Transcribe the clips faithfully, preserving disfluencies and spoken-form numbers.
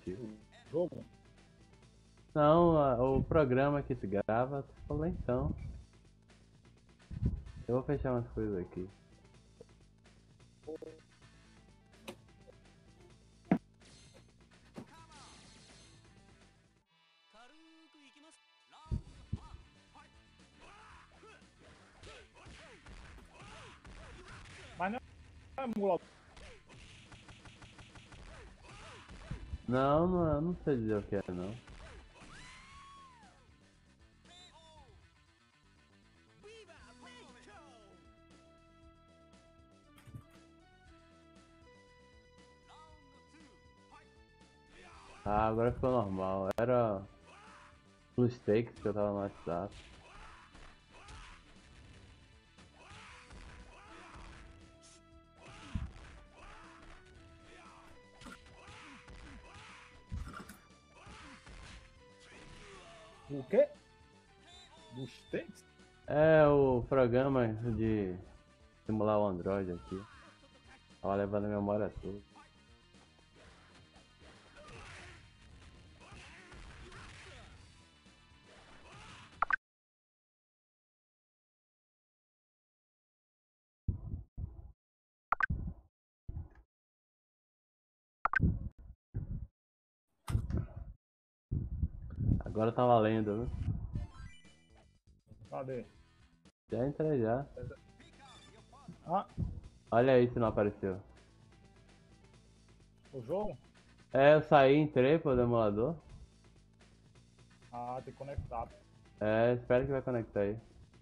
aplicativo. Jogo? Não, a- o programa que tu grava, tu falou então. Eu vou fechar umas coisas aqui. Mas não é emulador. Não, não, eu não sei dizer o que é não. Ah, agora ficou normal. Era os takes que eu tava no WhatsApp. O quê? Dos takes? É o programa de simular o Android aqui. Tava levando a memória toda. Agora tá valendo, viu? Cadê? Já entrei já. Ah, Olha aí se não apareceu. o jogo? É, eu saí, entrei pro emulador. Ah, tem conectado. É, espero que vai conectar aí.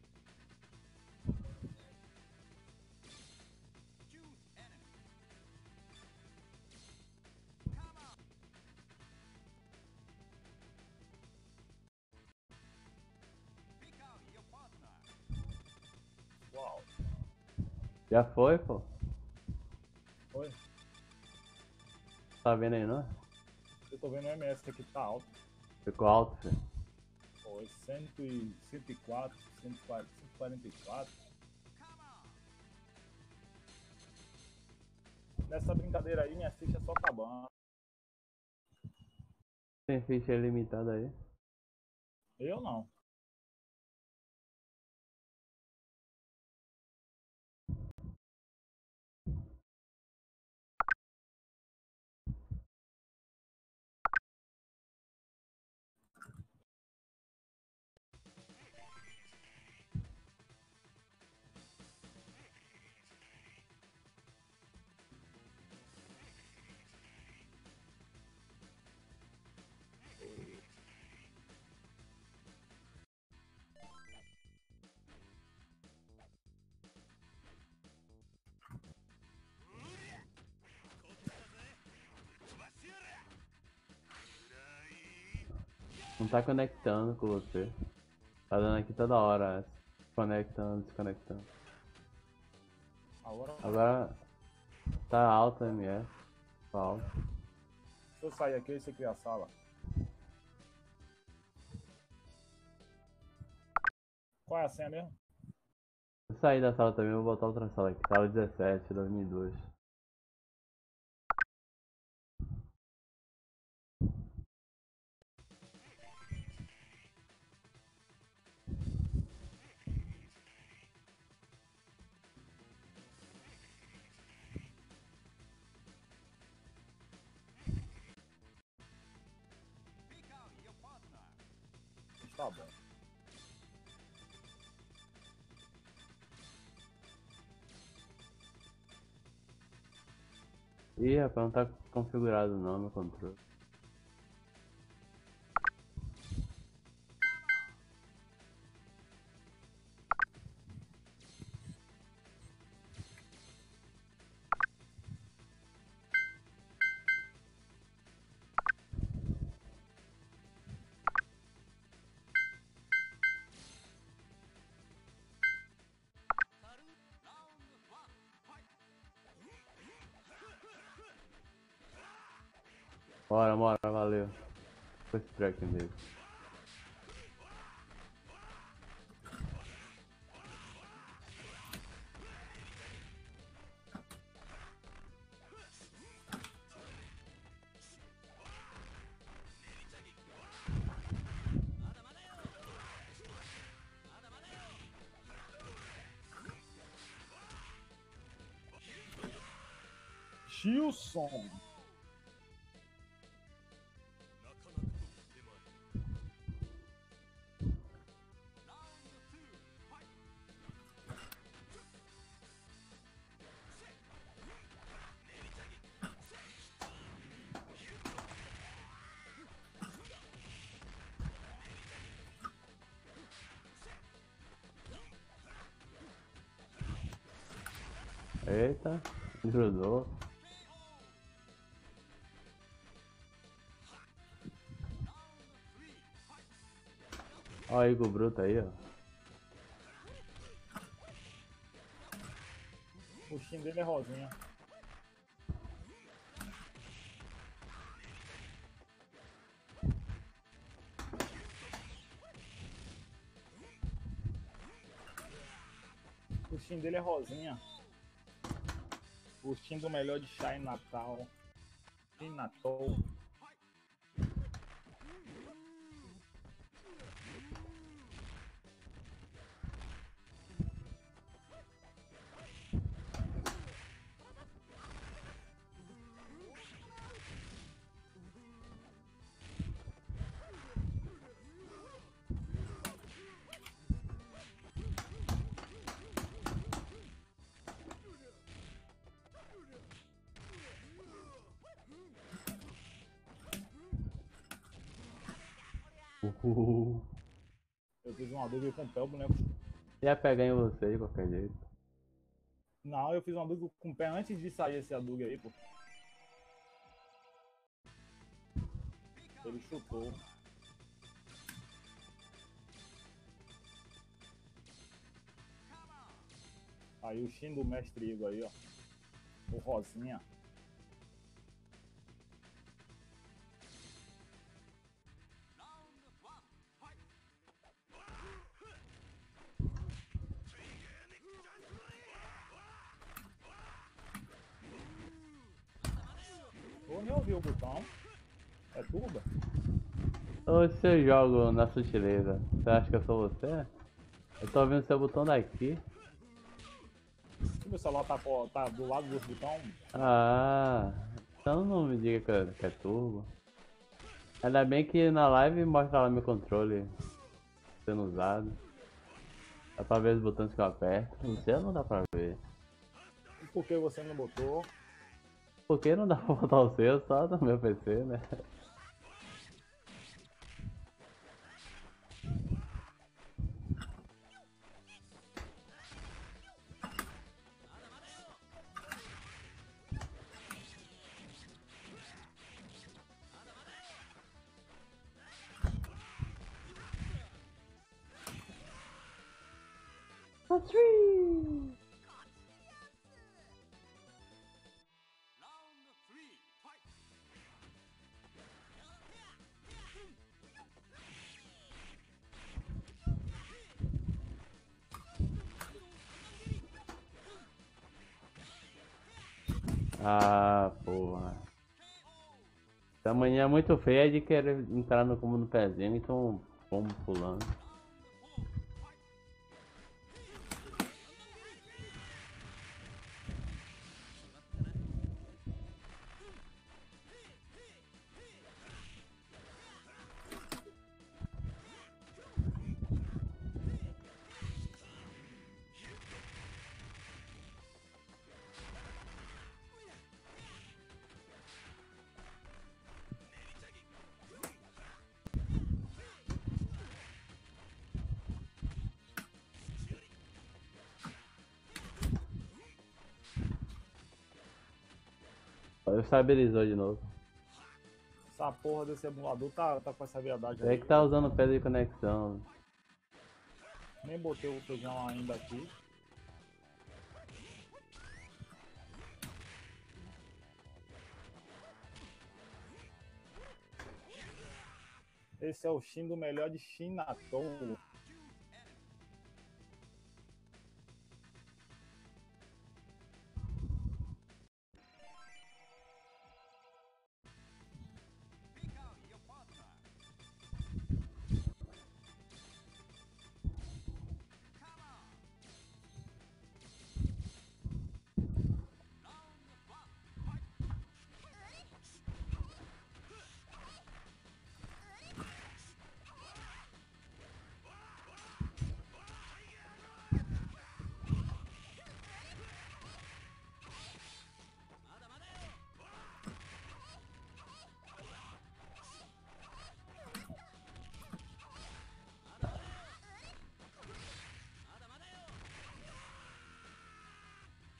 Uau. Já foi, pô? Foi. Tá vendo aí, não? Eu tô vendo o M S aqui, tá alto. Ficou alto, filho. Foi cento e cento e quatro, cento e quarenta e quatro. Nessa brincadeira aí, minha ficha só acabando. Tem ficha limitada aí. Eu não. Não tá conectando com você. Tá dando aqui toda hora essa. Conectando, desconectando. Agora, Agora tá alto o M S. Tá alto. se eu sair aqui, você cria a sala. Qual é a senha mesmo? Vou sair da sala também, vou botar outra sala aqui. Sala dezessete, dois mil e dois. Tá bom. Ih, rapaz, não tá configurado não meu controle. Bora, bora, valeu. Foi esse track mesmo. Tilson. Eita, grudou. Ó o Igor Bruto aí, ó. O Shin dele é rosinha. O Shin dele é rosinha. O Shin do melhor de Shine Natal. Shin Natal. Uhul. Eu fiz uma dúvida com o pé, o boneco. Ia pegar em você de qualquer jeito. Não, eu fiz uma dúvida com o pé antes de sair esse Hadouken aí, pô. Ele chutou. Aí o Shin do Mestre Igor aí, ó. O rosinha. Eu nem ouvi o botão. É turba? Hoje eu jogo na sutileza. Você acha que eu sou você? Eu tô vendo seu botão daqui. Se meu celular tá, pô, tá do lado dos botões. Ah, então não me diga que é, que é turbo. Ainda bem que na live mostra lá meu controle sendo usado. Dá pra ver os botões que eu aperto. No seu não dá pra ver. E por que você não botou? Porque não dá pra botar o seu só no meu P C, né? Ah, porra. Essa manhã é muito feia de querer entrar no combo no pezinho, então pombo pulando. Estabilizou de novo. Essa porra desse emulador tá, tá com essa viadagem É aí. que tá usando pedra de conexão. Nem botei o feijão ainda aqui. Esse é o Shin do melhor de Shin Natal.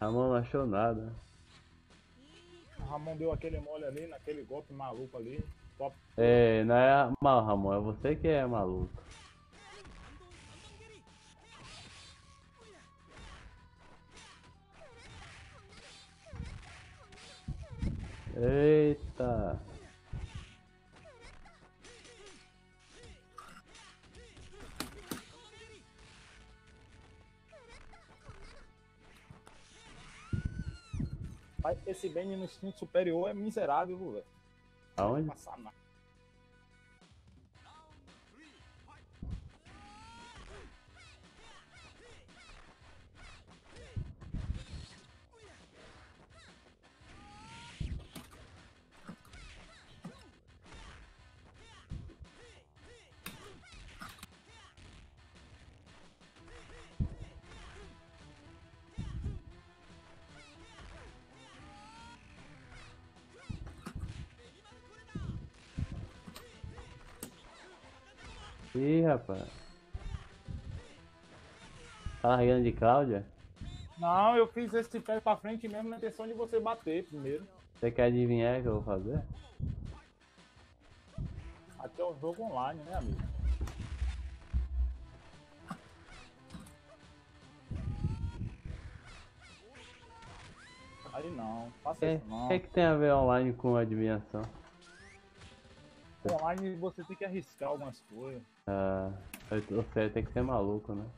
Ramon não achou nada. O Ramon deu aquele mole ali, naquele golpe maluco ali. Top. É, não é mal, Ramon, é você que é maluco. Eita. Mas esse Bane no instinto superior é miserável, velho. Aonde? Não vai passar nada. Ih, rapaz. Tá largando de Cláudia? Não, eu fiz esse pé pra frente mesmo na intenção de você bater primeiro. Você quer adivinhar o que eu vou fazer? Aqui é um jogo online, né, amigo? Aí não, faça O isso não. que, que tem a ver online com adivinhação? Online você tem que arriscar algumas coisas. Ah, você tem que ser maluco, né?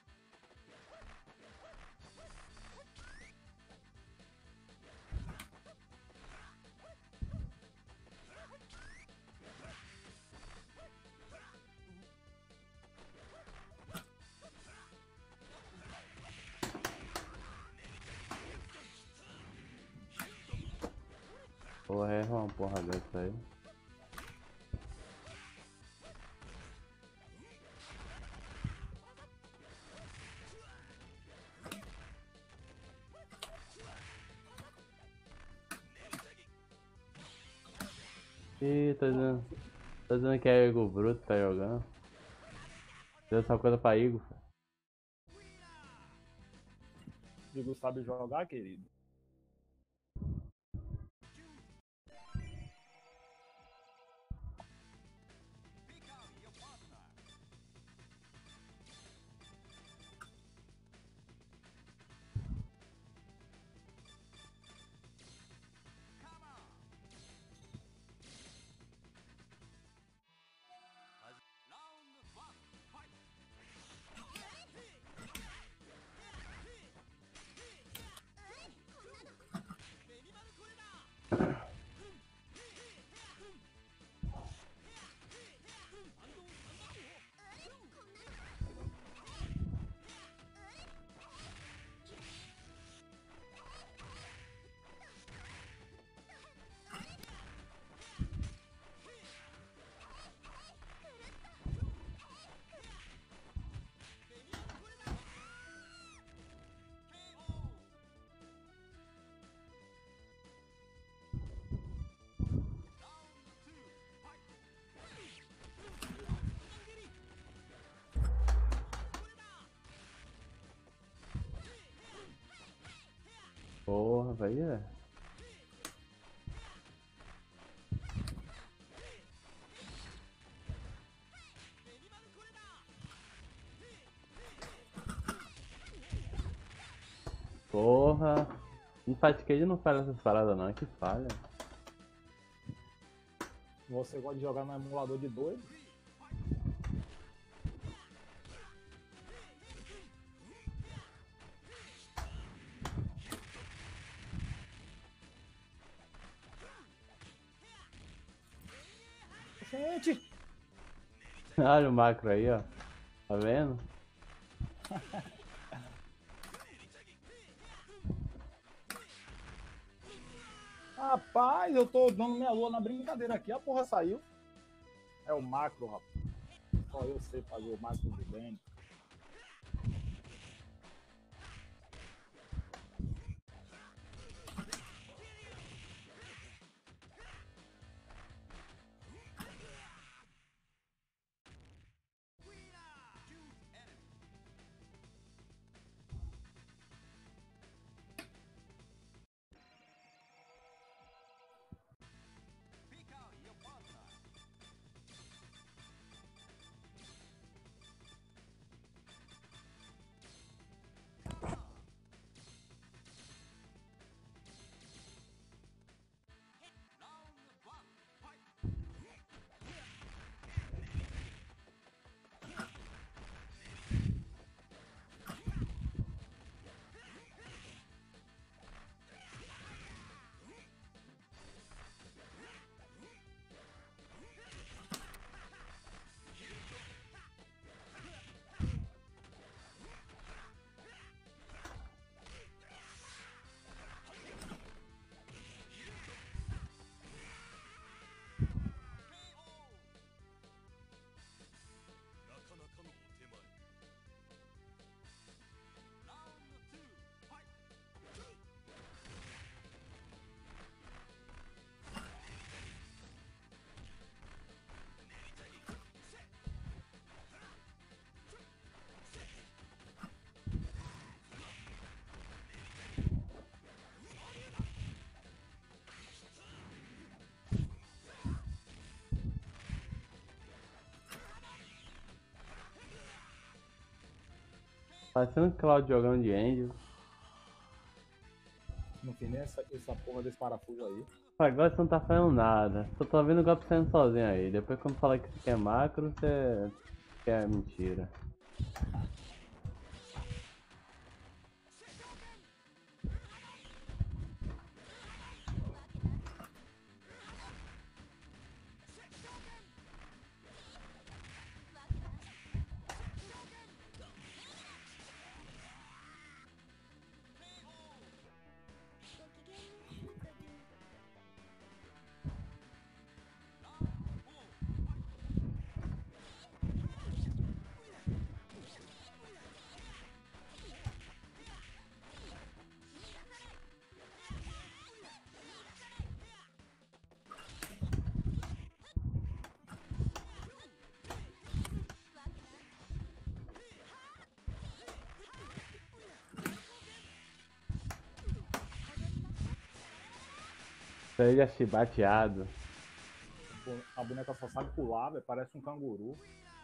Porra, é uma porra dessa aí. Ih, tô dizendo, tô dizendo que é Ego Bruto que tá jogando. Deu essa coisa pra Igor. Digo, sabe jogar, querido? Porra, vai é. Porra. No Fatcade não falha essas paradas não, é que falha. Você gosta de jogar no emulador de doido? Gente! Olha o macro aí, ó. Tá vendo? Rapaz, eu tô dando minha lua na brincadeira aqui, a porra saiu. É o macro, rapaz. Só eu sei fazer o macro do bem. Parecendo Cloud jogando de Angel. Não fiz nem essa, essa porra desse parafuso aí. Agora você não tá fazendo nada. Só tô vendo o golpe saindo sozinho aí. Depois quando fala que isso aqui é macro, você... que é mentira. Seja chibateado. A boneca só sabe pular, véio, parece um canguru.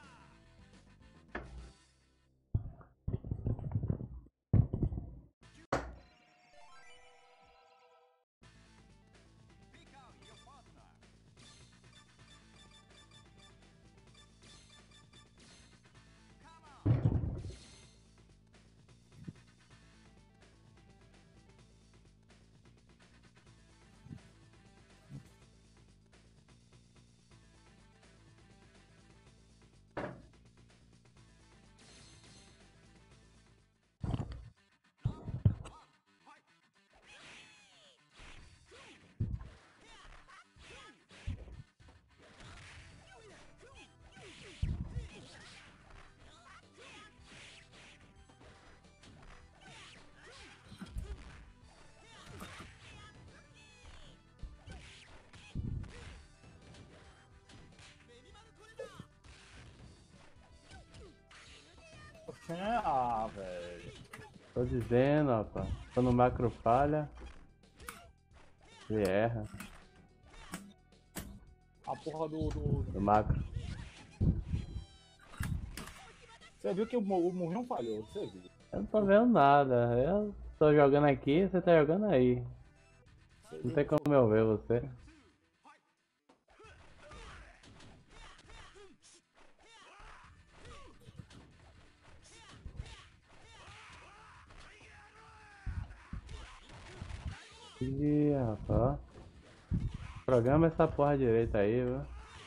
Ah, velho. Tô dizendo, rapaz. Quando o macro falha, ele erra. A porra do, do... Do macro. Você viu que o, o Murrinho falhou, você viu? Eu não tô vendo nada. Eu tô jogando aqui, você tá jogando aí. Você Não viu? tem como eu ver você. Ih, rapaz. Programa essa porra direita aí, viu?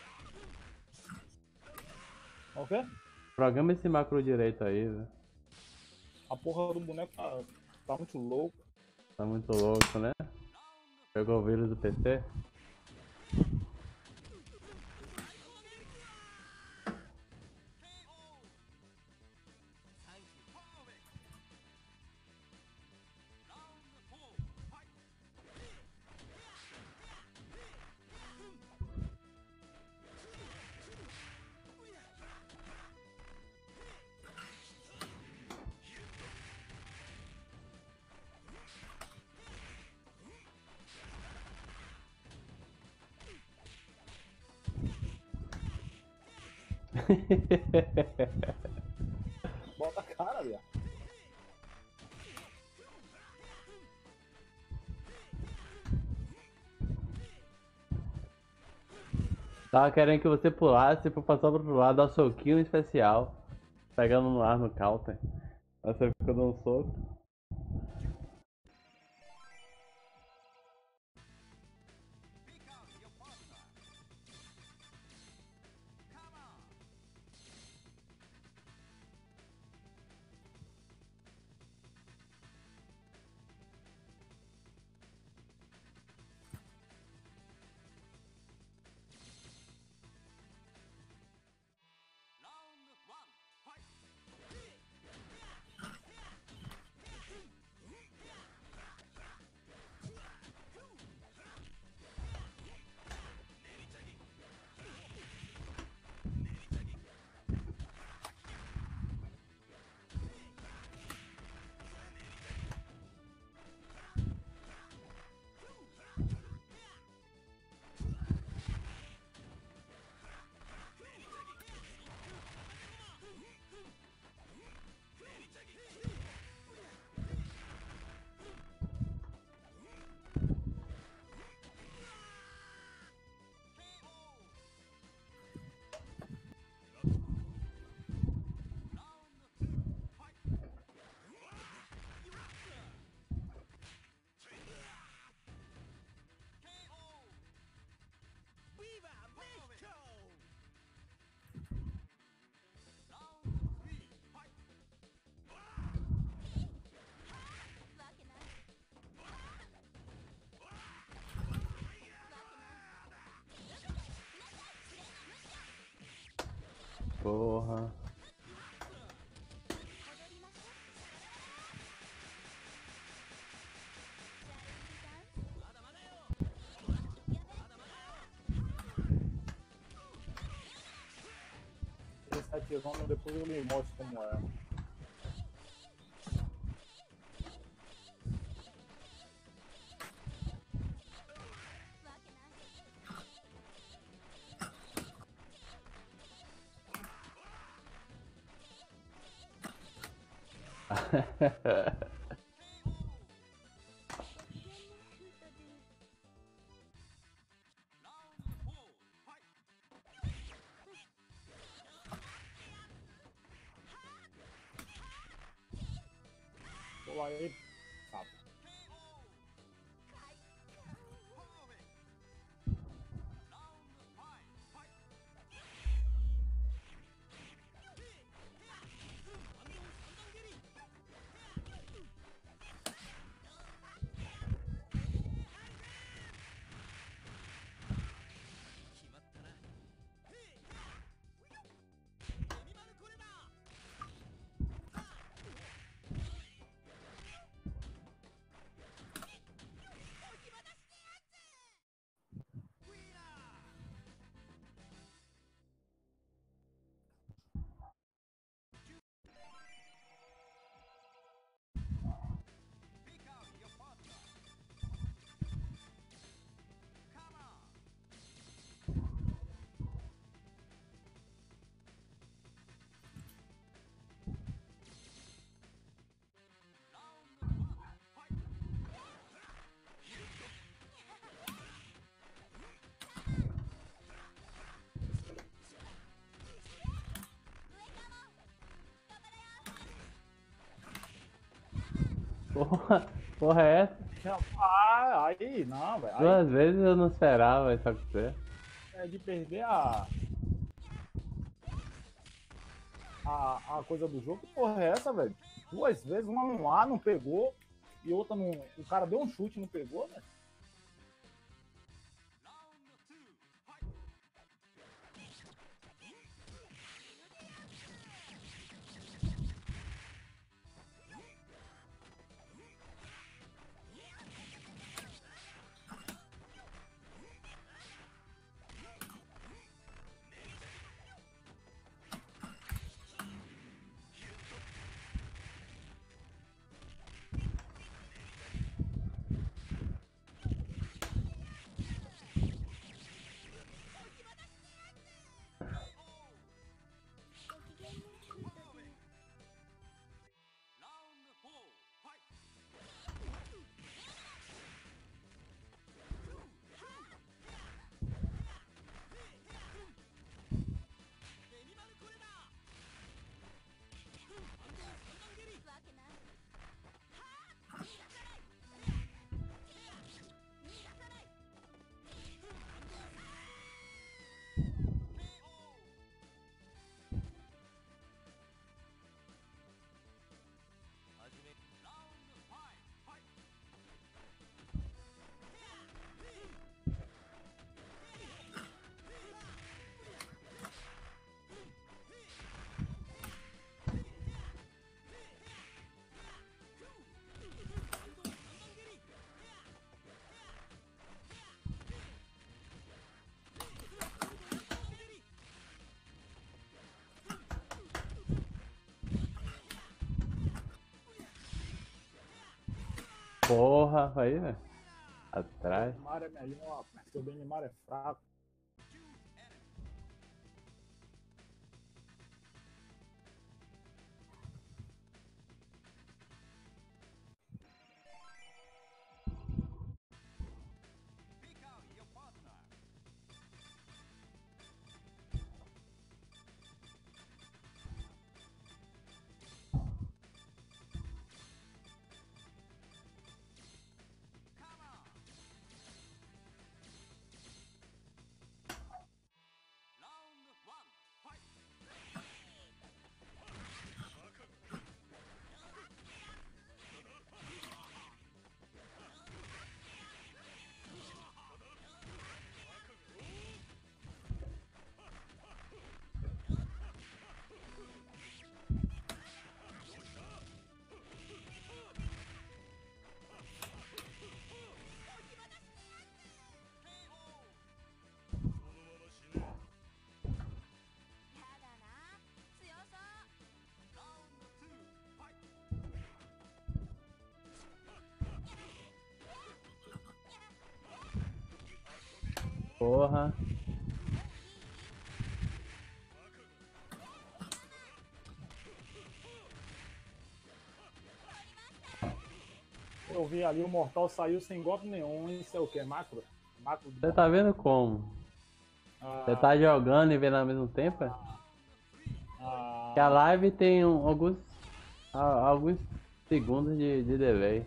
O quê? Programa esse macro direito aí, viu? A porra do boneco tá, tá muito louco. Tá muito louco, né? Pegou o vírus do P C? Bota a cara, viado. Tava querendo que você pulasse pra passar pro outro lado, dar um soquinho especial. Pegando no ar no counter. Aí você fica dando um soco. Porra. Esse ativando, depois eu lhe mostro como é. Pula aí, sabe? Porra, porra é essa? Ah, aí, não, velho. Aí Duas vezes eu não esperava isso acontecer. é de perder a, a, a coisa do jogo. Que porra é essa, velho? Duas vezes, uma no ar não pegou e outra no. O cara deu um chute e não pegou, velho. Porra, aí, velho. Atrás. O Neymar é melhor, mas o Neymar é fraco. Porra. Eu vi ali o Mortal saiu sem golpe nenhum. Isso é o que? Macro? Macro do Você tá vendo como? Ah, Você tá jogando e vendo ao mesmo tempo? É? Que a ah, live tem um- alguns, a- alguns segundos de, de delay.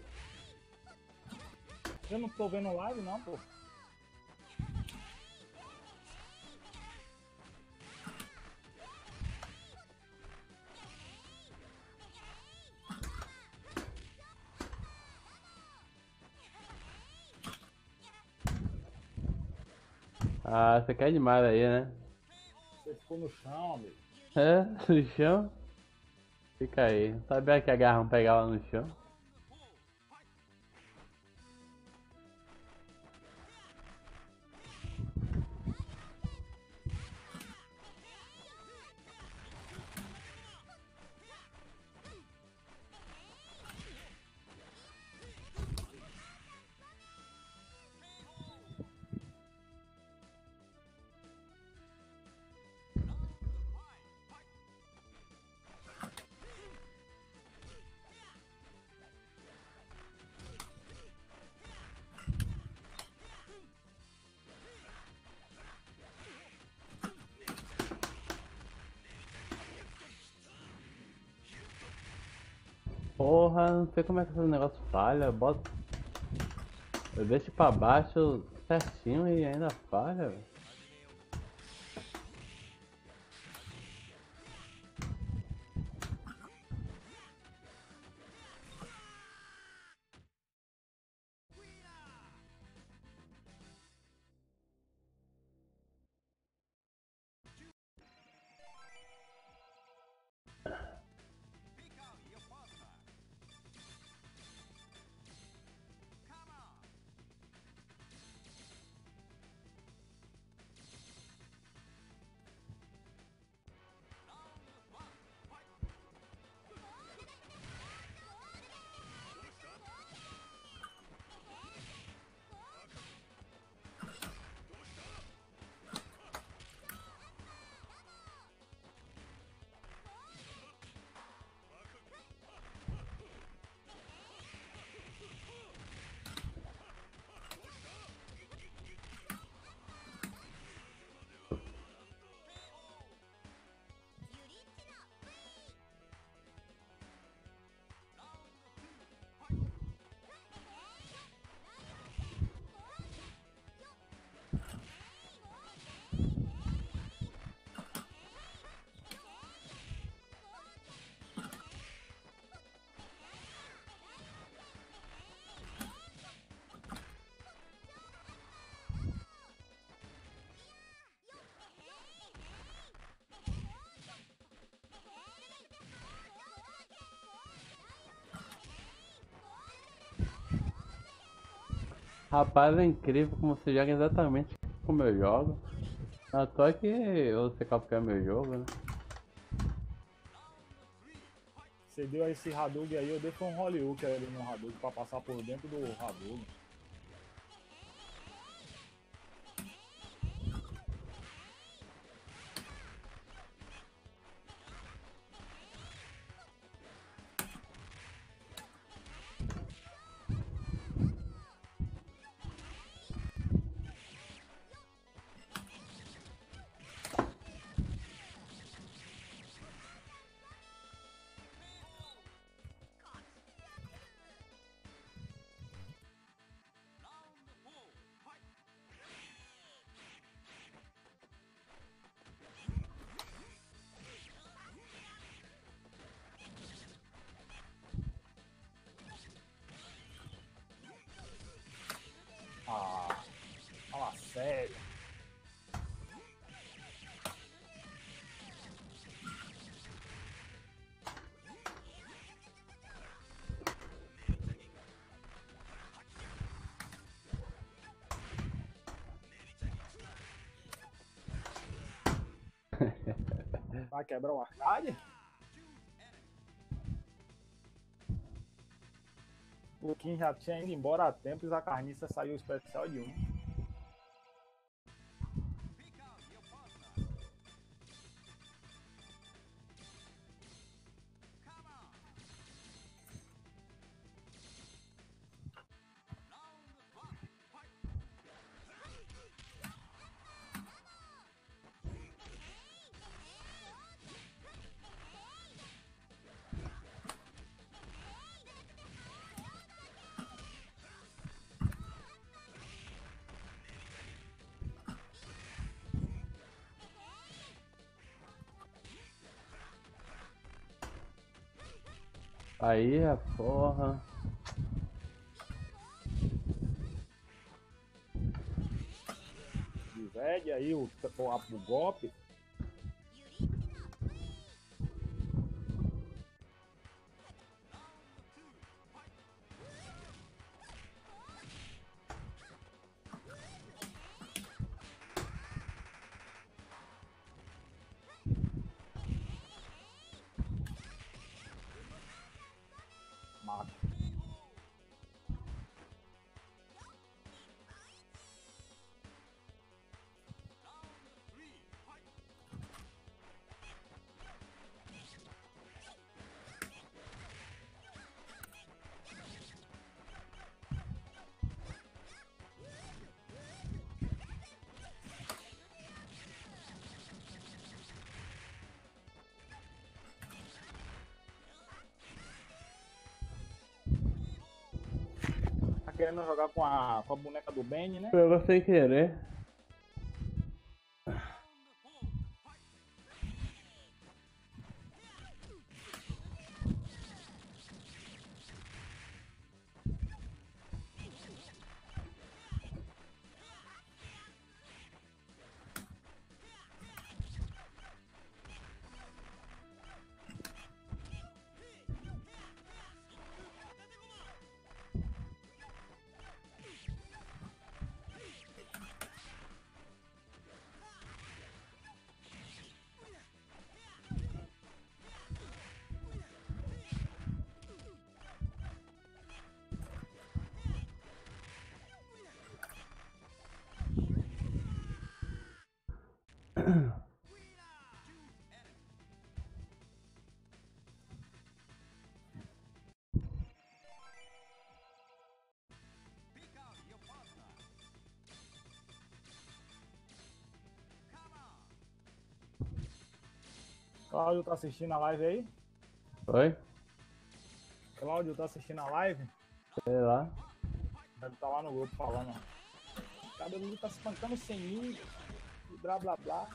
eu não tô vendo live não, pô. Ah, você quer demais aí, né? Você ficou no chão, amigo. É, no chão? Fica aí. Sabia que a garra pegava no chão? Porra, não sei como é que esse negócio falha. Bota. Eu deixo pra baixo certinho e ainda falha, velho. Rapaz, é incrível como você joga exatamente como eu jogo. Na toa que você copia meu jogo, né? Você deu esse Hadouken aí, eu dei foi um Hollywood ali no Hadouken pra passar por dentro do Hadouken. Ah, fala sério. Vai quebrar o arcade? O Kim já tinha ido embora há tempos, a carniça saiu especial de um. Aí, a porra. Divide aí o, o, o golpe. Mata. Tá querendo jogar com a, com a boneca do Benny, né? Pegou sem querer. Cláudio tá assistindo a live aí? Oi? Cláudio tá assistindo a live? Sei lá. Deve estar lá no grupo falando. Cada mundo tá se espancando sem mim. E blá blá blá.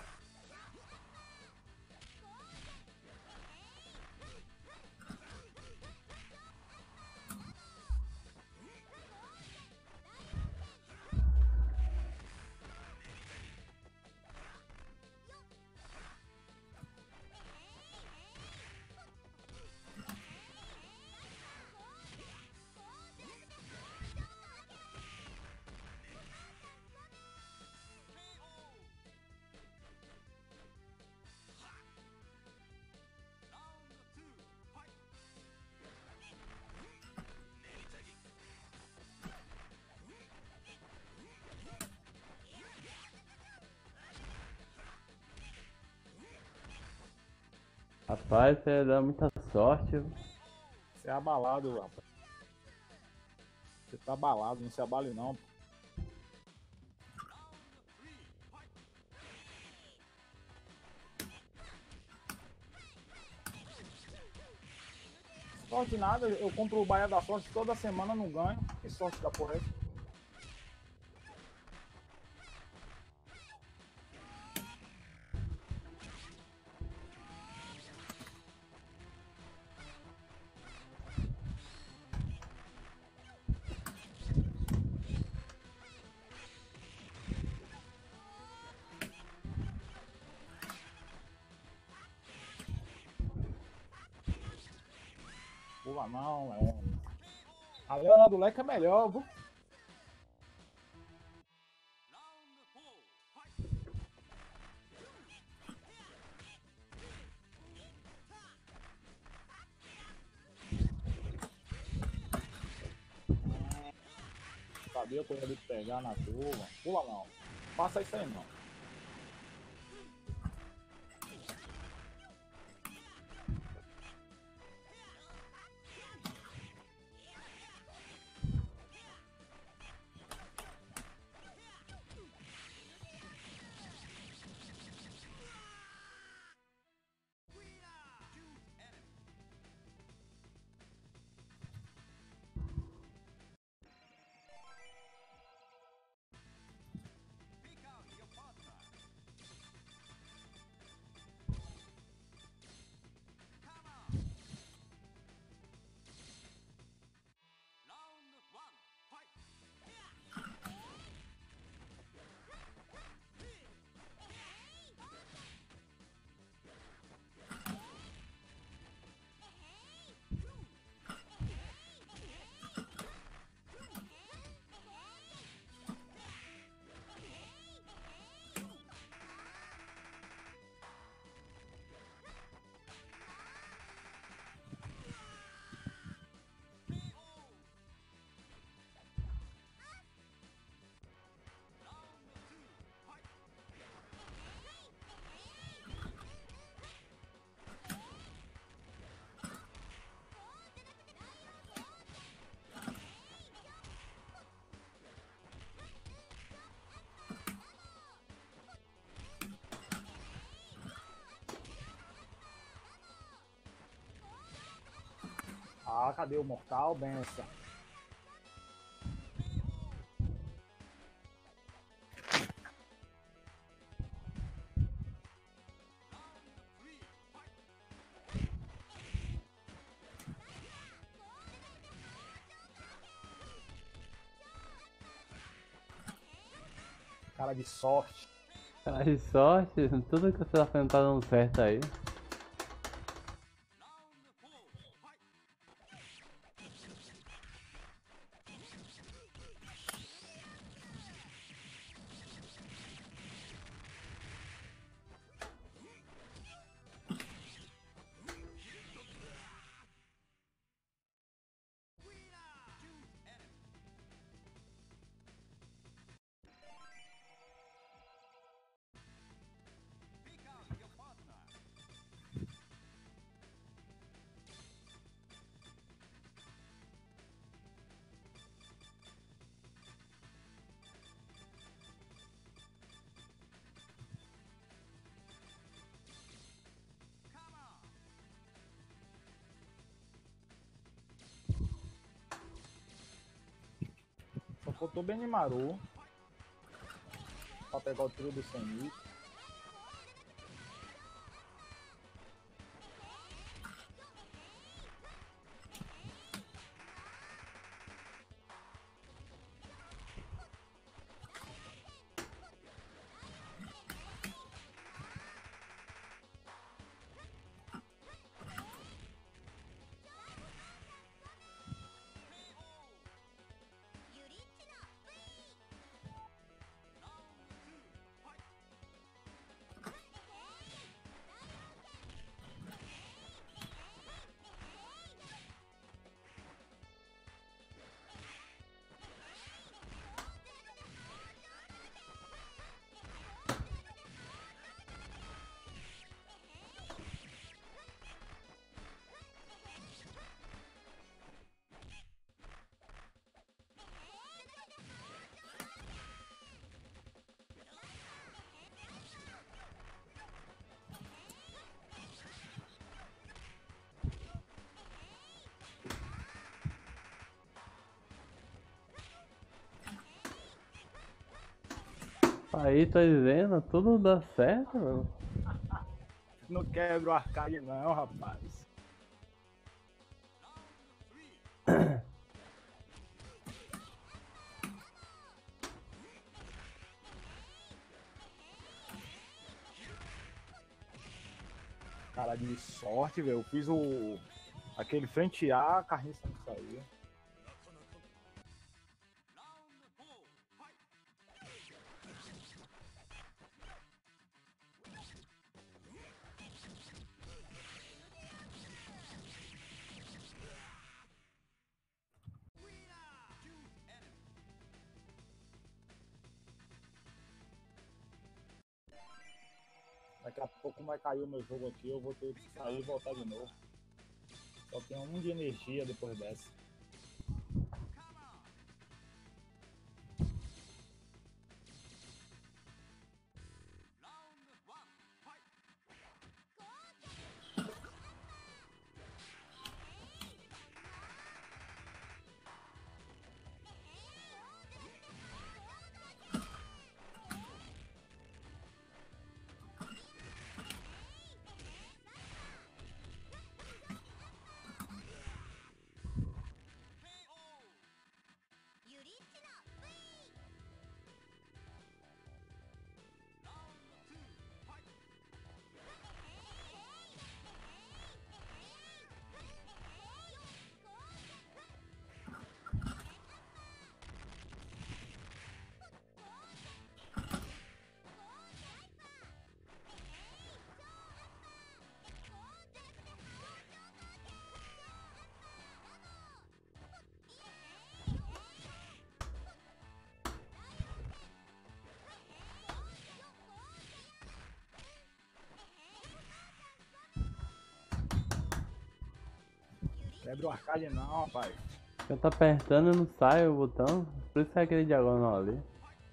Rapaz, você dá muita sorte. Você é abalado, rapaz. Você tá abalado, não se abale não. Sorte nada, eu compro o Baia da Sorte toda semana, não ganho. Que sorte da porra é essa? Pula não, Leona. A Leona do Leque é melhor, viu? Sabia que eu ia lhe pegar na curva. Pula não. Faça isso aí não. lá, cadê o mortal? Benção. Cara de sorte. Cara de sorte, tudo que você tá fazendo tá dando certo aí. Só faltou Benimaru pra pegar o trio do Senit. Aí, tá dizendo, tudo dá certo, mano. Não quebra o arcade não, rapaz. Cara de sorte, velho. Eu fiz o... aquele frente A, a carniça não saiu. Daqui a pouco vai cair o meu jogo aqui, eu vou ter que sair e voltar de novo. Só tenho um de energia depois dessa. Quebra o arcade não, rapaz. Eu tô apertando e não sai o botão. Por isso é aquele diagonal ali.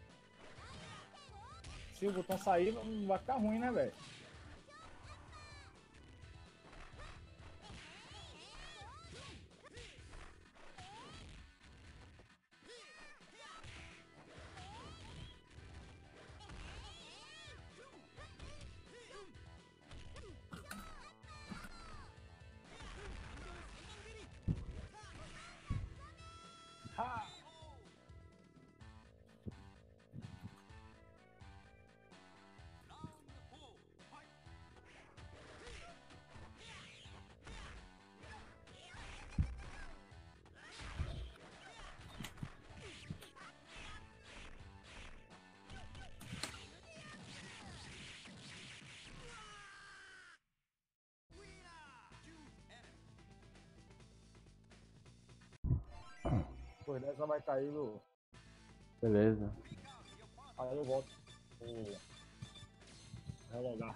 Se o botão sair, vai ficar ruim, né, velho? Ha! Depois dessa vai cair do. Beleza. Aí eu volto. Vou relogar.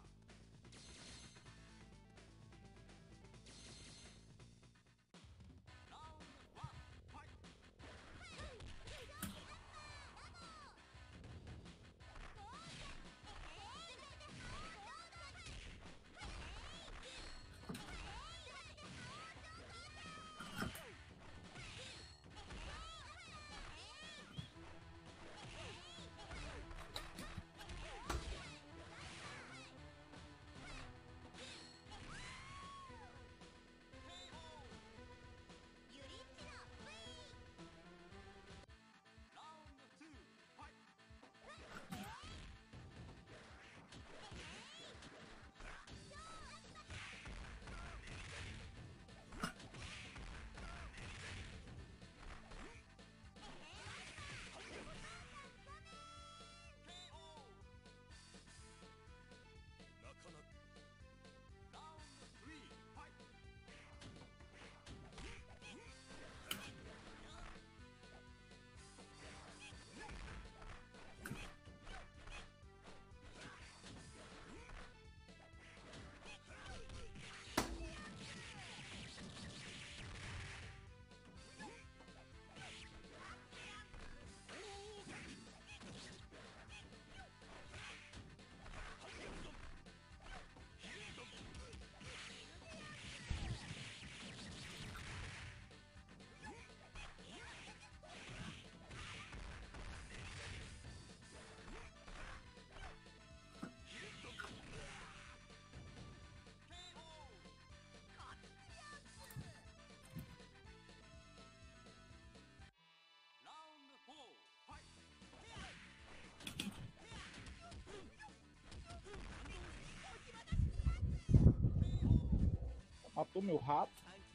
Matou meu rato.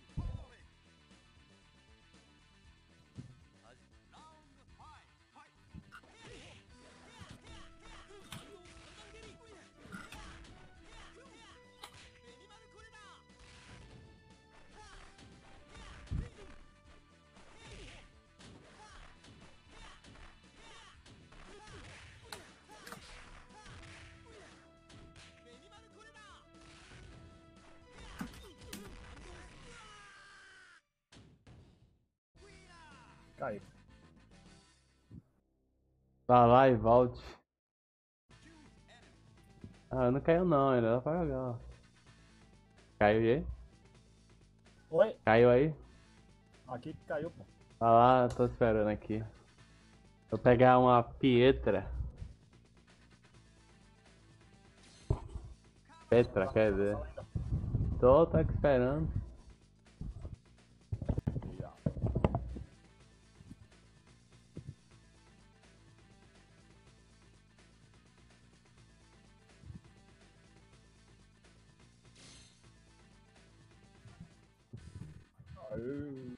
Caiu. Vá lá e volte. Ah, não caiu não, ainda dá pra jogar. Caiu aí? Oi? Caiu aí? Aqui que caiu, pô. Vá lá, tô esperando aqui. Vou pegar uma Pietra. Petra, quer dizer. Tô, tô aqui esperando. Aê.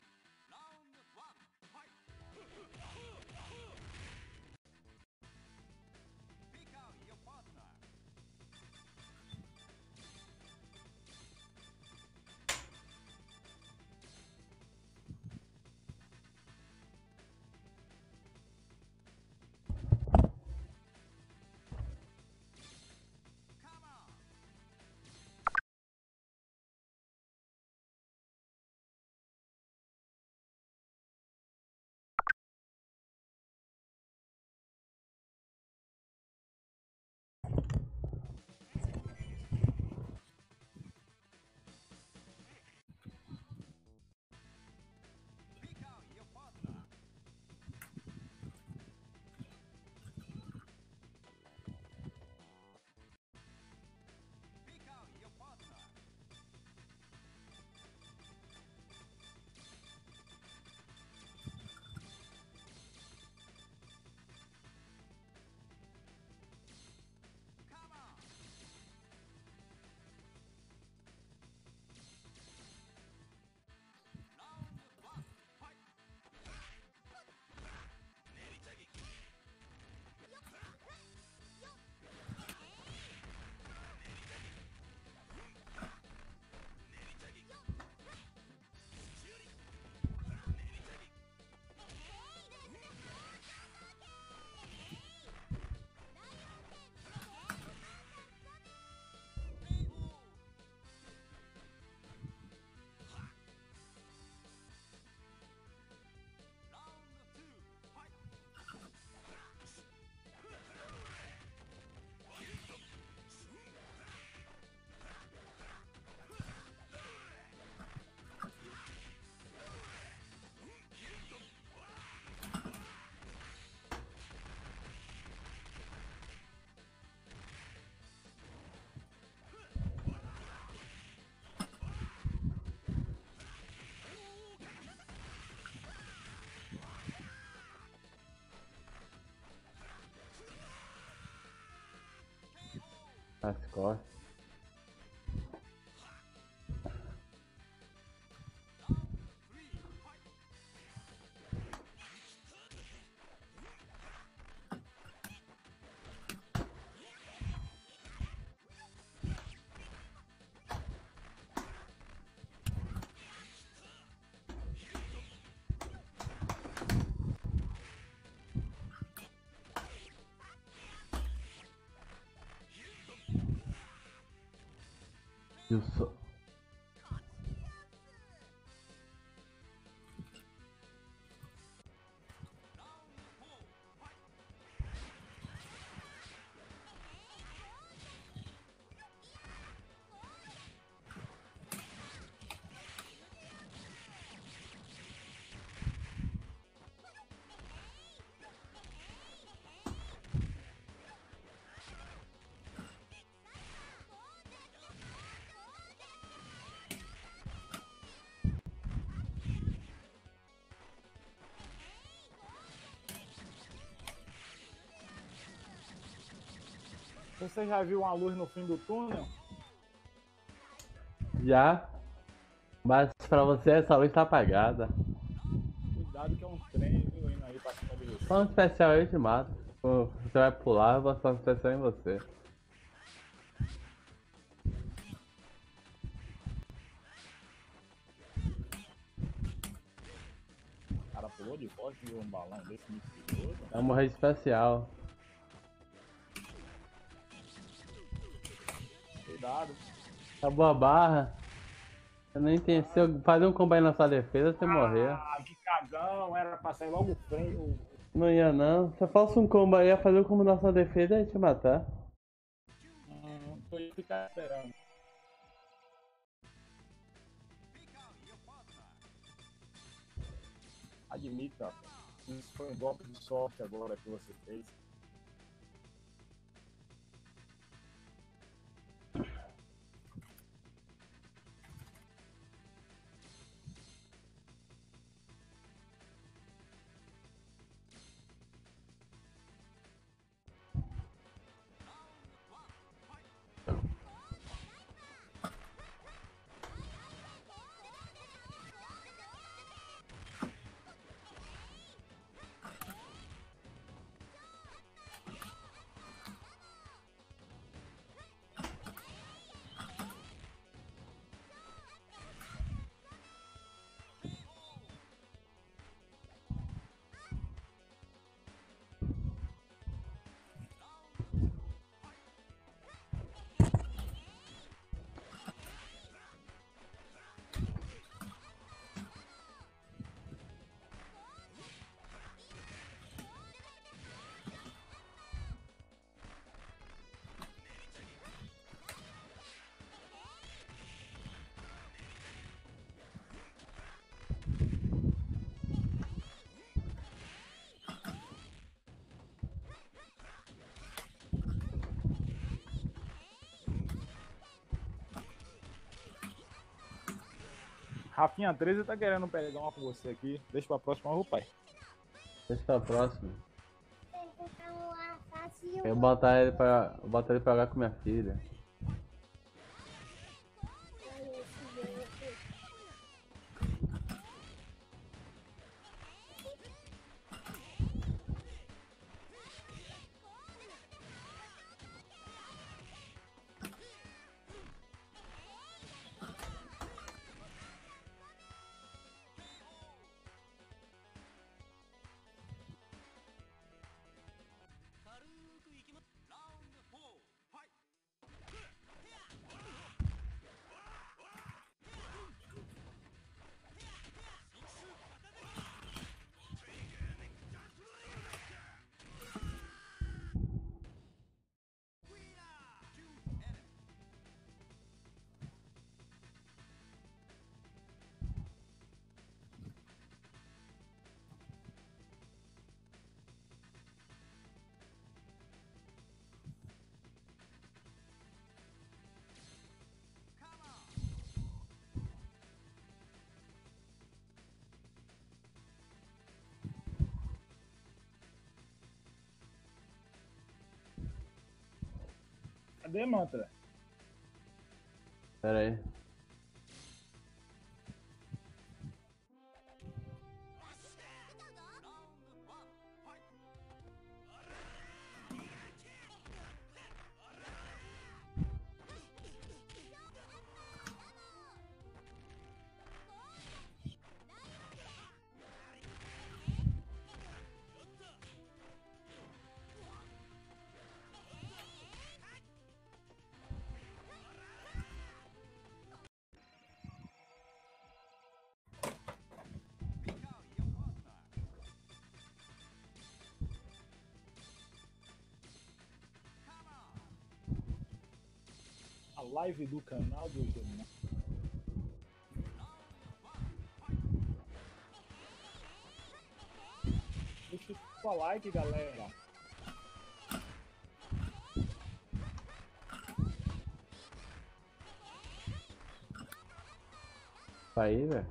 As costas. Isso. Você já viu uma luz no fim do túnel? Já. Mas pra você essa luz tá apagada. Cuidado que é um trem viu, indo aí pra cima de você. Só um especial aí eu te mato. Pô, você vai pular, eu vou só um especial em você. O cara pulou de costas e viu um balão desse muito perigoso. Vai morrer de especial. Cuidado. Acabou a barra. Eu nem tenho. Se eu fazer um combo aí na sua defesa, você morrer. Ah, que cagão. Era pra sair logo o frente. o- Não ia não. Se eu faço um combo aí, ia fazer um combo na sua defesa e ia te matar. Hum, tô ia ficar esperando. Admita, isso foi um golpe de sorte agora que você fez. Rafinha treze tá querendo pegar uma com você aqui. Deixa pra próxima, ô pai. Deixa pra próxima. Eu vou botar ele pra. Vou botar ele pra jogar com minha filha. Cadê, mantra? Pera aí. A live do canal do Gemão. Deixa o like, galera. Aí, velho.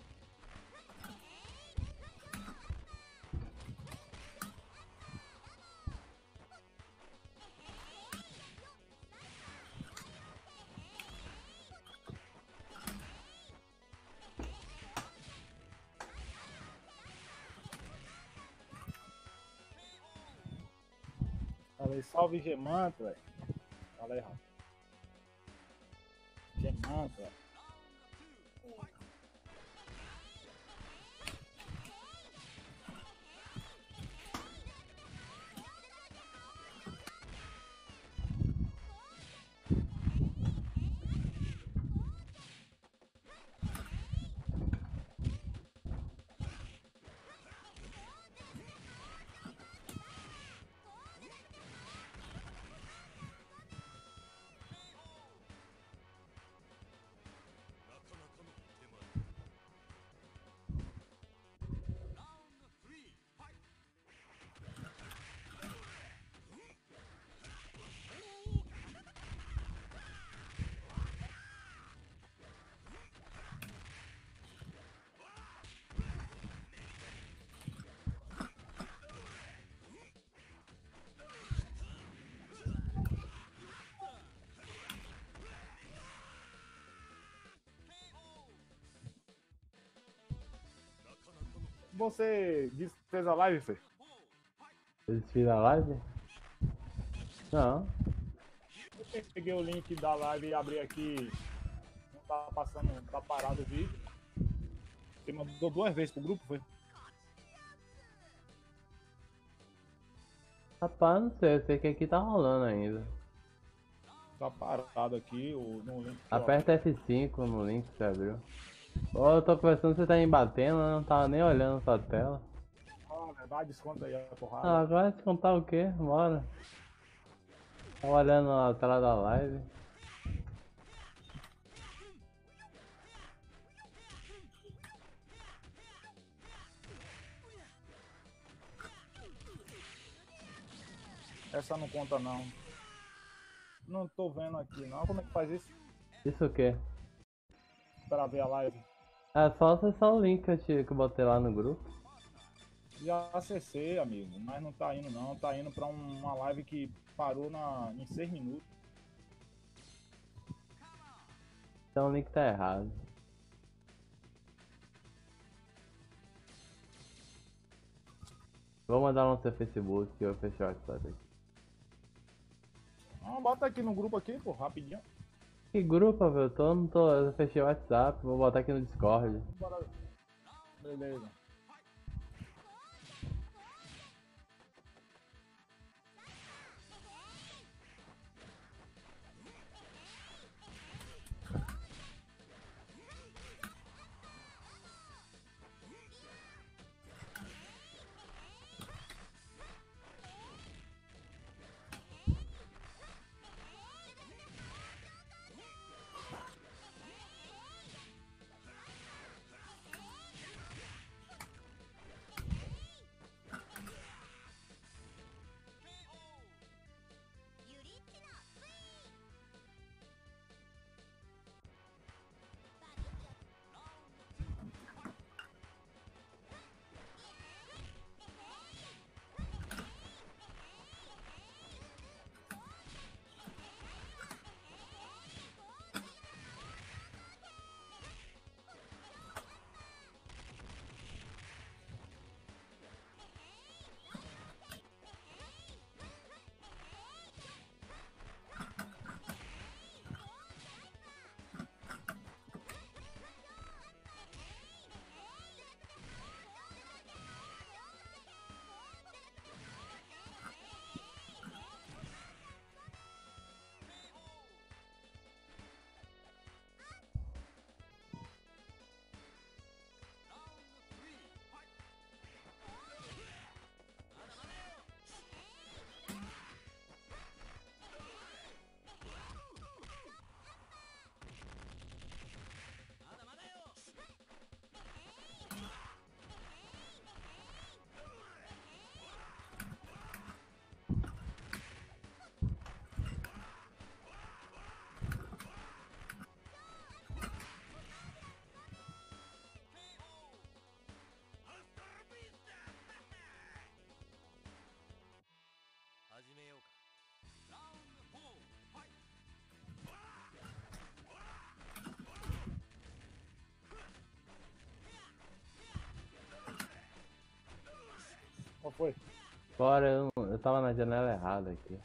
Falei, salve Gemantra. Fala aí, Rafa. Gemantra. Você disse que fez a live, Fê? Eles fizeram a live? Não. Eu peguei o link da live e abri aqui. Não tá passando, não tá parado o vídeo. Você mandou duas vezes pro grupo, foi? Rapaz, não sei, eu sei que aqui tá rolando ainda. Tá parado aqui o, no link. Aperta F cinco no link que você abriu. Ô, eu tô conversando, você tá me batendo, eu não tava nem olhando sua tela. Ah, vai, desconta aí a porrada. Ah, agora te contar o quê? Bora. Tava olhando a tela da live. Essa não conta não. Não tô vendo aqui não. Como é que faz isso? Isso o quê? Pra ver a live. É só acessar o link que eu, te, que eu botei lá no grupo. Já acessei, amigo, mas não tá indo não. Tá indo pra um- uma live que parou na, em seis minutos. Então o link tá errado. Vou mandar no seu Facebook que eu fechei o WhatsApp aqui. Ah, bota aqui no grupo aqui, pô, rapidinho. Que grupo, velho? Eu tô, não tô, eu fechei o WhatsApp, vou botar aqui no Discord. Bora. Beleza. foi? Bora, eu, não- eu tava na janela errada aqui.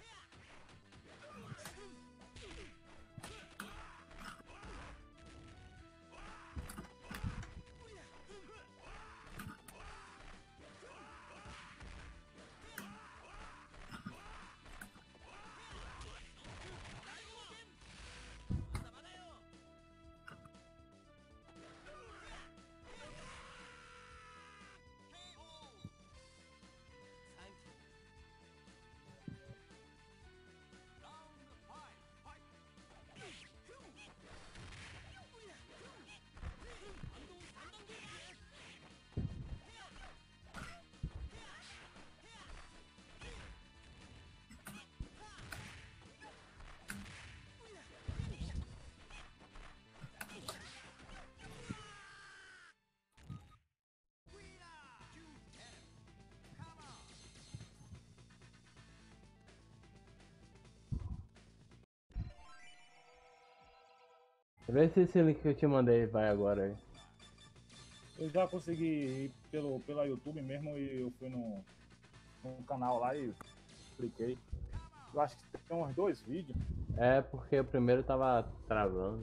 Vê se esse link que eu te mandei vai agora aí. Eu já consegui ir pelo, pela YouTube mesmo e eu fui no, no canal lá e cliquei. Eu acho que tem uns dois vídeos. É porque o primeiro tava travando.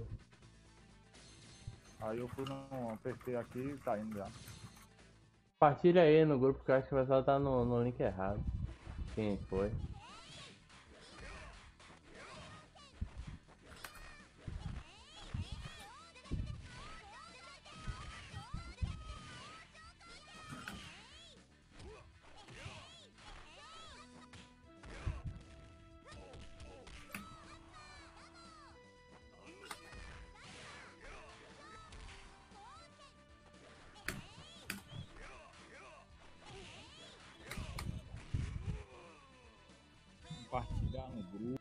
Aí eu fui no. Apertei aqui e tá indo já. Compartilha aí no grupo que eu acho que o pessoal tá no, no link errado. Quem foi? Compartilhar no grupo.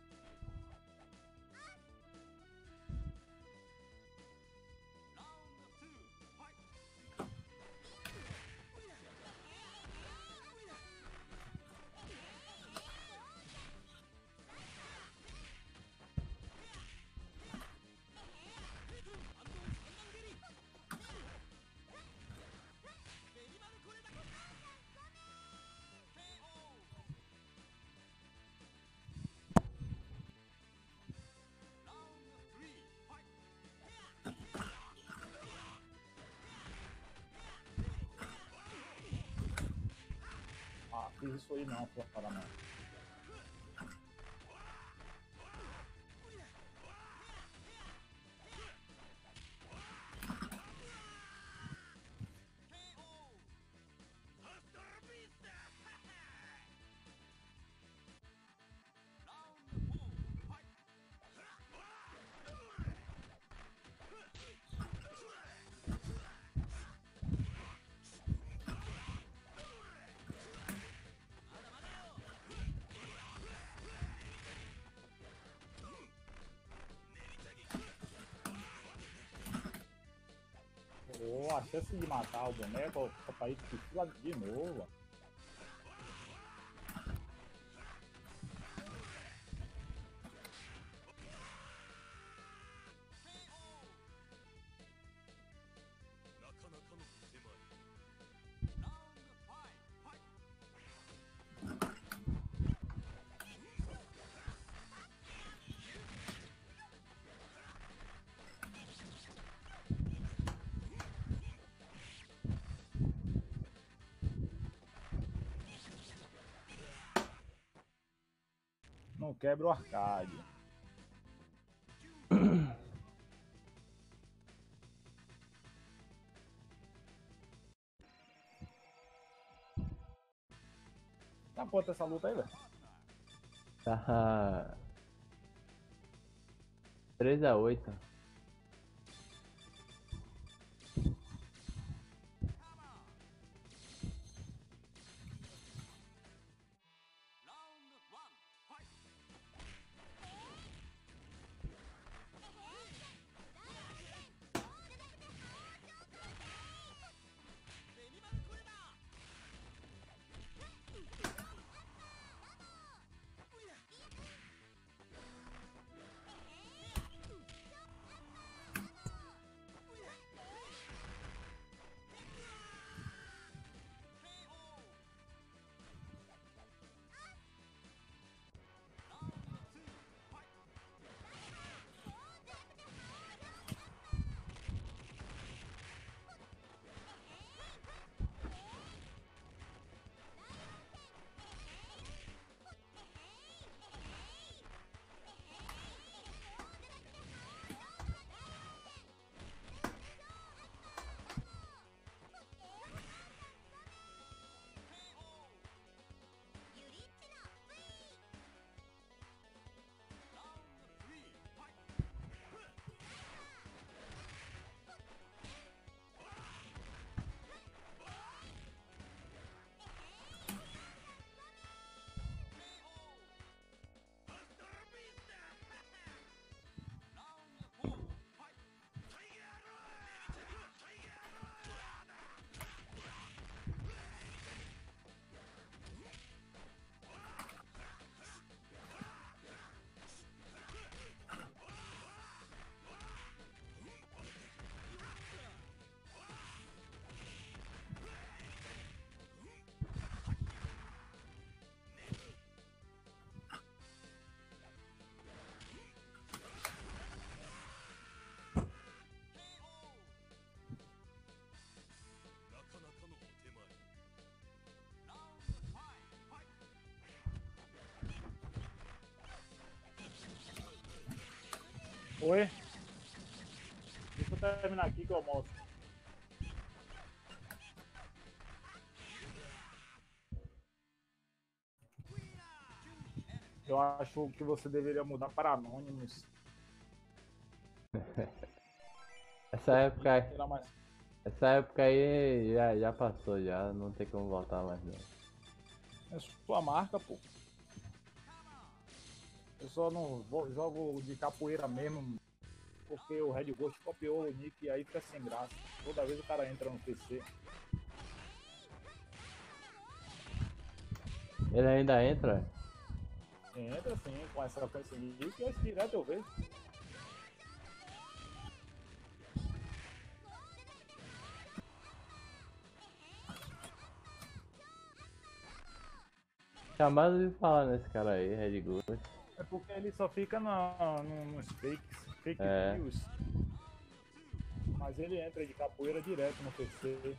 Ah, fiz isso aí não, para não. Oh, a chance de matar o boneco, o país precisa de novo. Não quebra o arcade. Tá quanto essa luta aí, velho? Tá três a oito. Oi? Deixa eu terminar aqui que eu almoço. Eu acho que você deveria mudar para Anonymous. Essa época aí, Era mais... essa época aí já, já passou já, não tem como voltar mais não. É sua marca, pô. Eu só não vou, jogo de capoeira mesmo, porque o Red Ghost copiou o nick e aí fica sem graça. Toda vez o cara entra no P C. Ele ainda entra? Entra assim, com essa com esse nick, e esse direto eu vejo. Chamado de falar nesse cara aí, Red Ghost. É porque ele só fica na, no, nos fakes, fake É. news. Mas ele entra de capoeira direto no P C.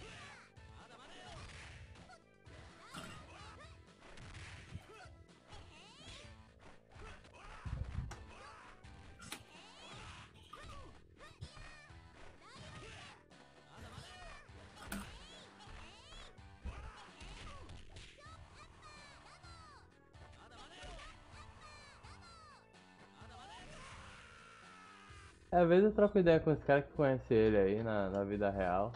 Às vezes eu troco ideia com esse cara que conhece ele aí na, na vida real.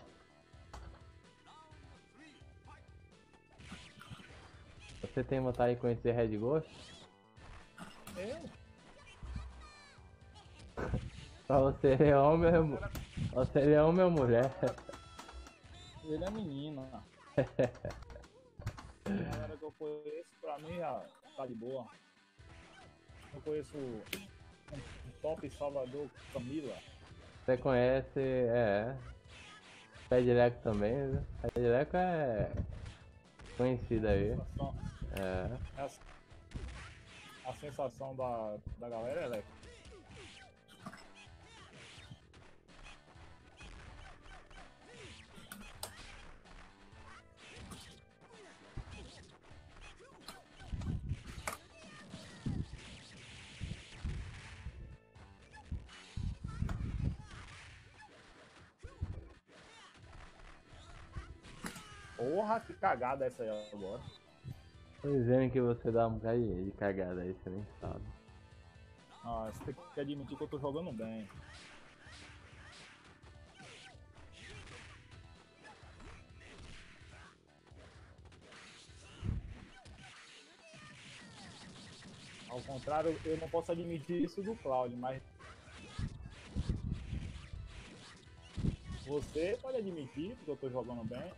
Você tem vontade de conhecer Red Ghost? Eu? Pra você ele é homem ou mu- você ele é homem ou mulher? Ele é menino. A galera que eu conheço, pra mim, já tá de boa. Eu conheço um, um top Salvador, Camila. Você conhece, é. Pedileco também, viu? Pedileco é conhecido aí. Sensação, É. a, a sensação da, da galera é legal. Porra, que cagada essa aí agora. Tô dizendo que você dá um bocado de de cagada aí, você nem sabe. Ah, você tem que admitir que eu tô jogando bem. Ao contrário, eu não posso admitir isso do Cláudio, mas você pode admitir que eu tô jogando bem.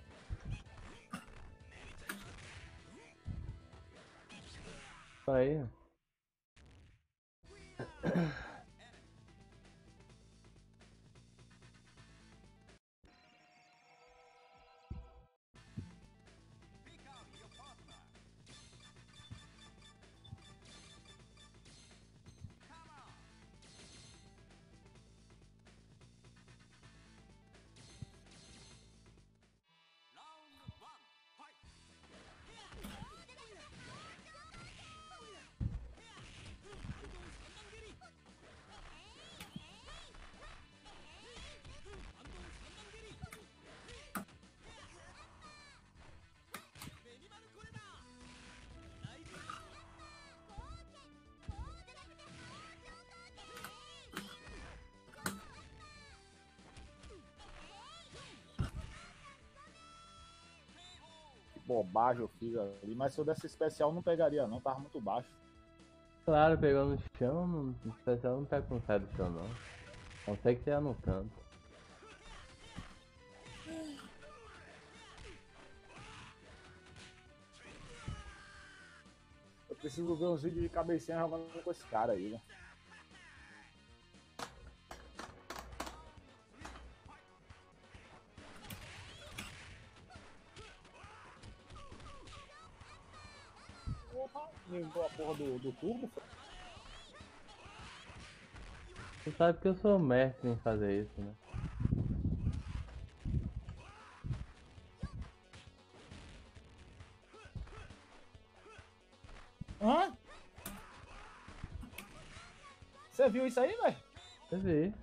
Isso aí. Que bobagem eu fiz ali, mas se eu desse especial não pegaria não, tava muito baixo. Claro, pegou no chão, no no especial não pega com sai do chão não. A não ser que tenha no canto. Eu preciso ver uns vídeos de cabecinha jogando com esse cara aí, né? Porra, ligou a porra do, do turbo. Você sabe que eu sou mestre em fazer isso, né? Hã? Você viu isso aí, velho? Eu vi.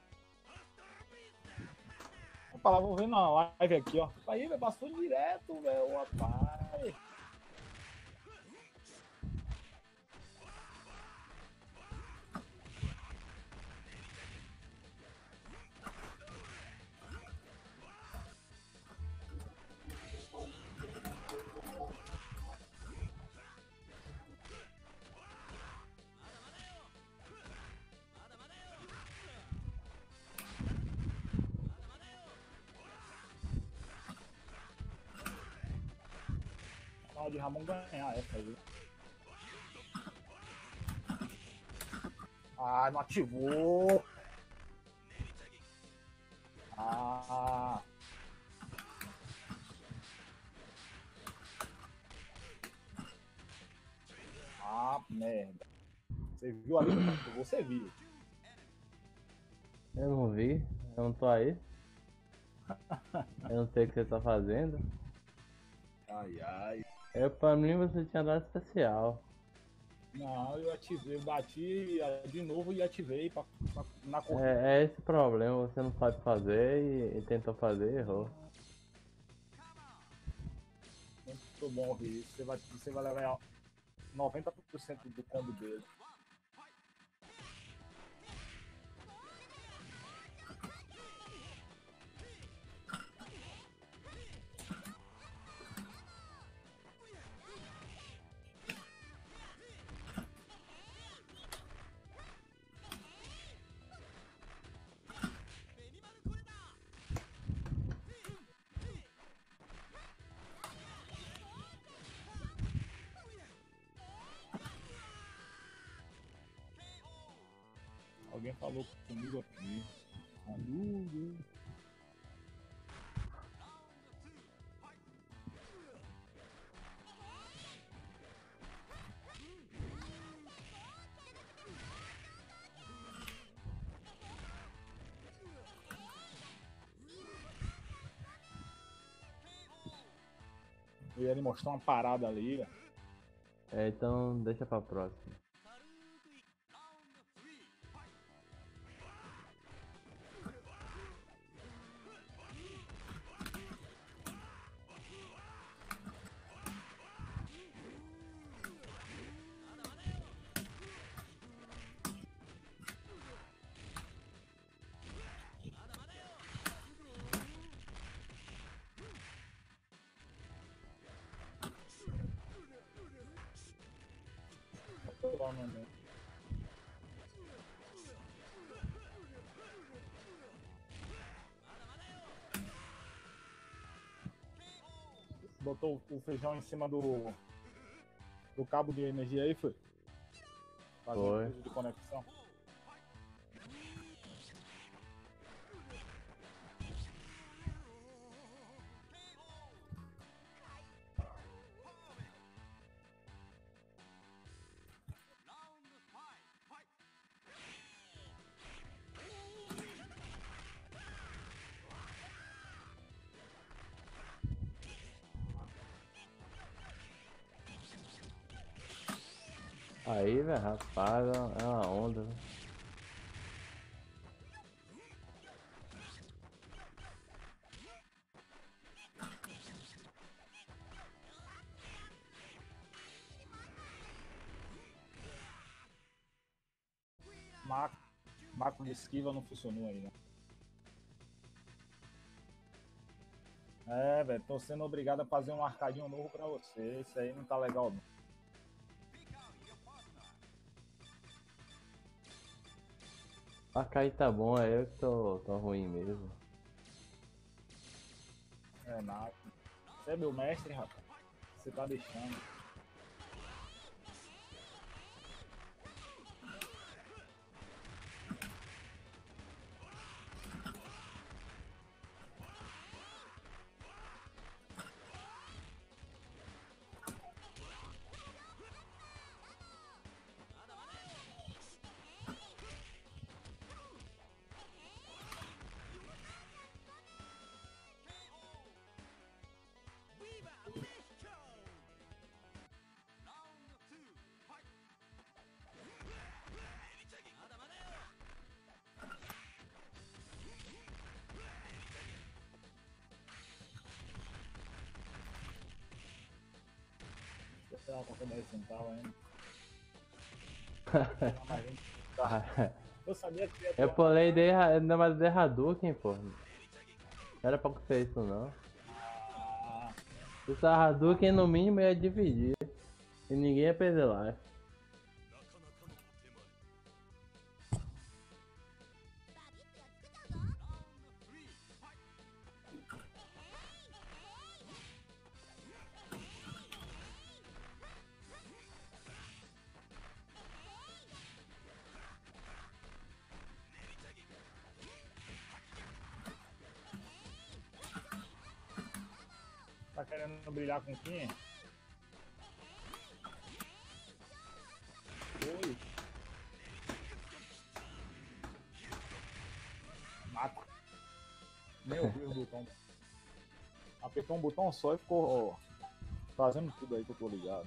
Opa, lá, vou ver na live aqui, ó. Aí, velho, passou direto, velho, rapaz. Na hora de Ramon ganhar essa aí. Ah, não ativou. Ah. Ah, merda. Você viu ali? Você viu. Eu não vi. Eu não tô aí. Eu não sei o que você tá fazendo. Ai, ai. Eu, pra mim você tinha dado especial. Não, eu ativei, eu bati ah, de novo e ativei pra, pra, na corrida. É, é esse o problema, você não sabe fazer e, e tentou fazer e errou. Muito bom, Riz. Você vai, você vai levar noventa por cento do combo dele. Alguém falou comigo aqui. Amigo. Eu ia lhe mostrar uma parada ali, velho. É, então deixa pra próxima. Provavelmente. Botou o feijão em cima do, do cabo de energia aí, foi? Fazendo Foi. uso de conexão. Aí, velho, rapaz, é uma onda, né? Macro, macro de esquiva não funcionou aí, né? É, velho, tô sendo obrigado a fazer um arcadinho novo pra você. Isso aí não tá legal, não. A cair tá bom, é eu que tô, tô ruim mesmo. É nada. Você é meu mestre, rapaz. Você tá deixando. Sei lá, qualquer dez centavos ainda. Não, mas, gente, tá. Eu sabia que ia ter Eu pulei de ainda mais de Hadouken, pô. Não era pra acontecer isso não. uma... Se o Hadouken no mínimo ia dividir. E ninguém ia perder life. Tá querendo brilhar com quem? Oi. Mata. Nem ouvi o botão. Apertou um botão só e ficou ó, fazendo tudo aí que eu tô ligado.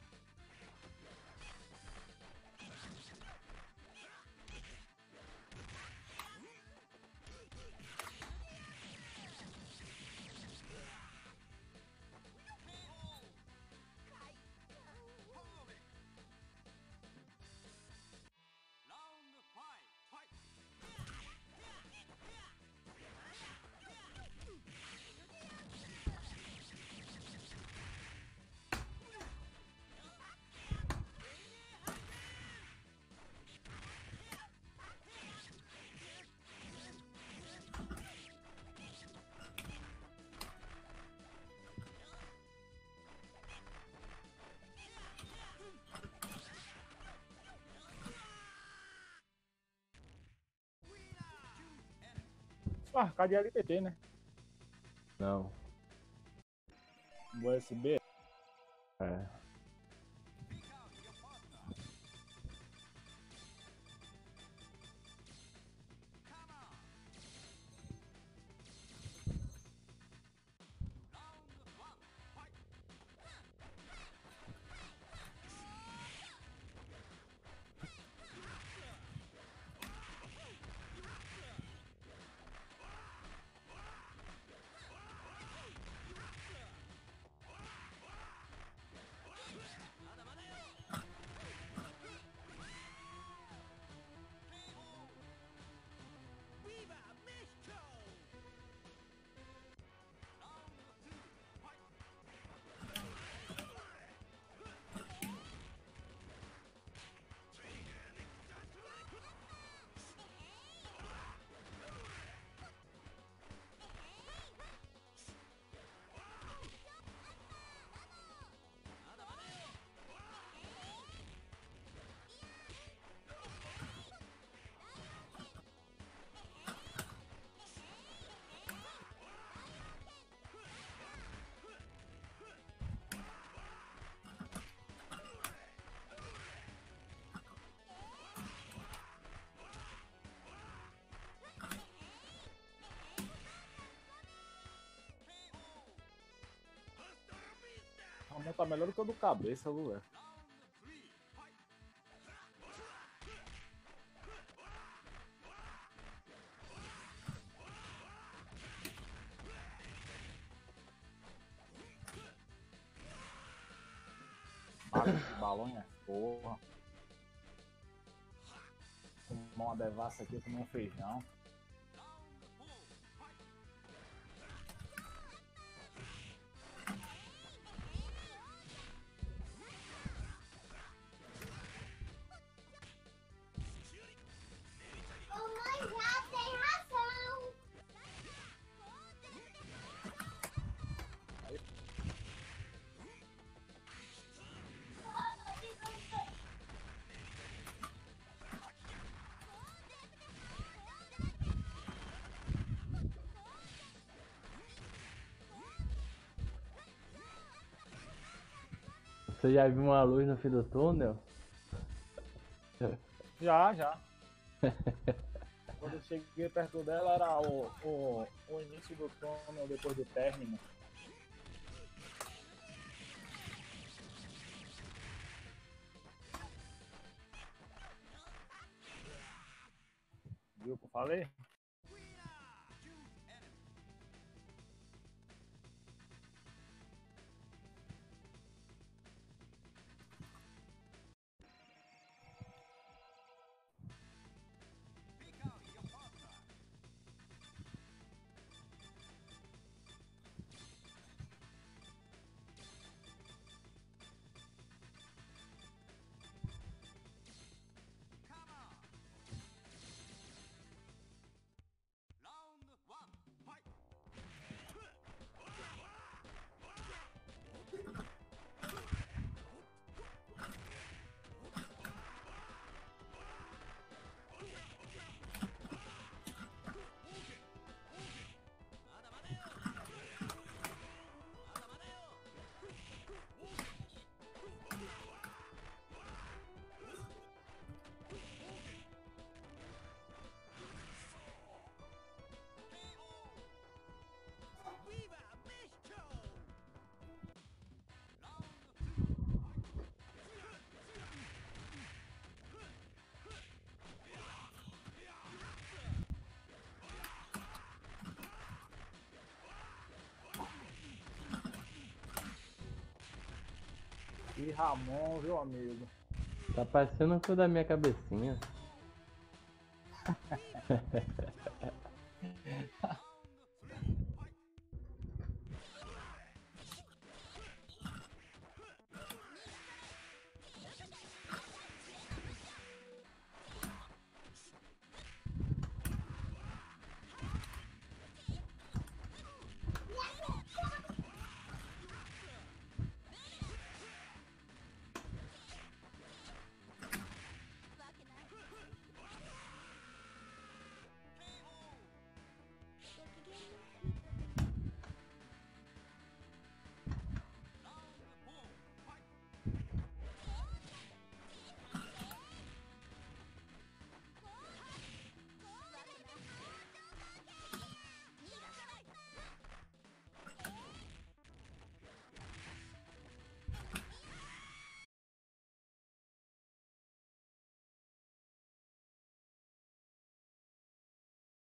Ah, cadê L T T, né? Não. U S B. É. A mão tá melhor do que o do cabeça, viu, velho? Balão, balão é porra. Tomar uma devassa aqui, comer um feijão. Mamãe já tem razão. Você já viu uma luz no fim do túnel? Já, já. Quando eu cheguei perto dela era o, o, o início do túnel depois do término. Viu o que eu falei? E Ramon, viu, amigo? Tá parecendo o fio da minha cabecinha.